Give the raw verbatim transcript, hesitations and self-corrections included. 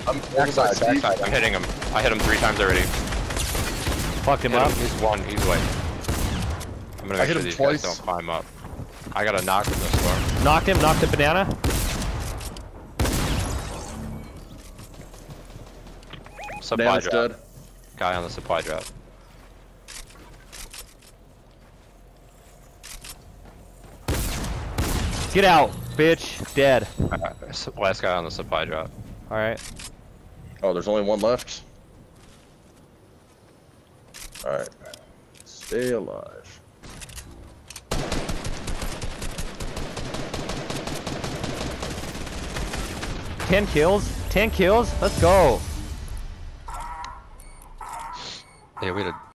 I'm Backside, Steve. backside. I'm hitting him. I hit him three times already. Fucked him Hit up. him. He's one. He's away. I'm gonna I make hit sure him these twice. guys don't climb up. I got a knock from this floor. Knocked him, knocked the banana. Supply Banana's drop. dead. Guy on the supply drop. Get out, bitch. Dead. Uh, last guy on the supply drop. Alright. Oh, there's only one left. Alright. Stay alive. Ten kills? Ten kills? Let's go. Yeah, we had a